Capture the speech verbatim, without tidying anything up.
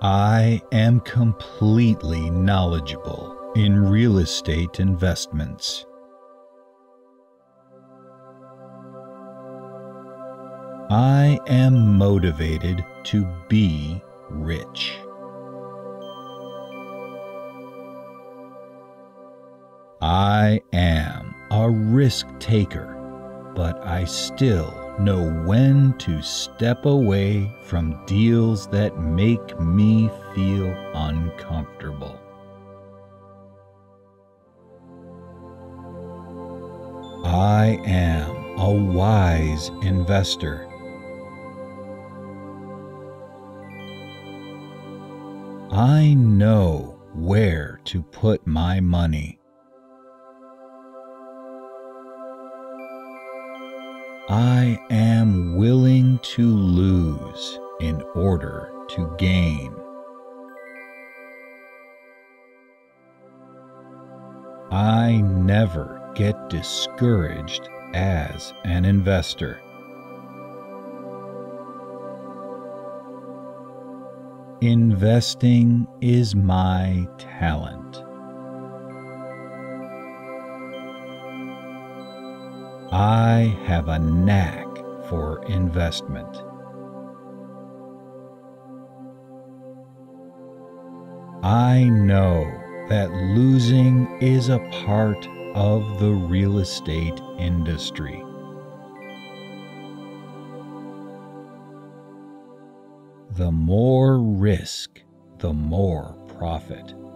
I am completely knowledgeable in real estate investments. I am motivated to be rich. I am a risk taker, but I still know when to step away from deals that make me feel uncomfortable. I am a wise investor. I know where to put my money. I am willing to lose in order to gain. I never get discouraged as an investor. Investing is my talent. I have a knack for investment. I know that losing is a part of the real estate industry. The more risk, the more profit.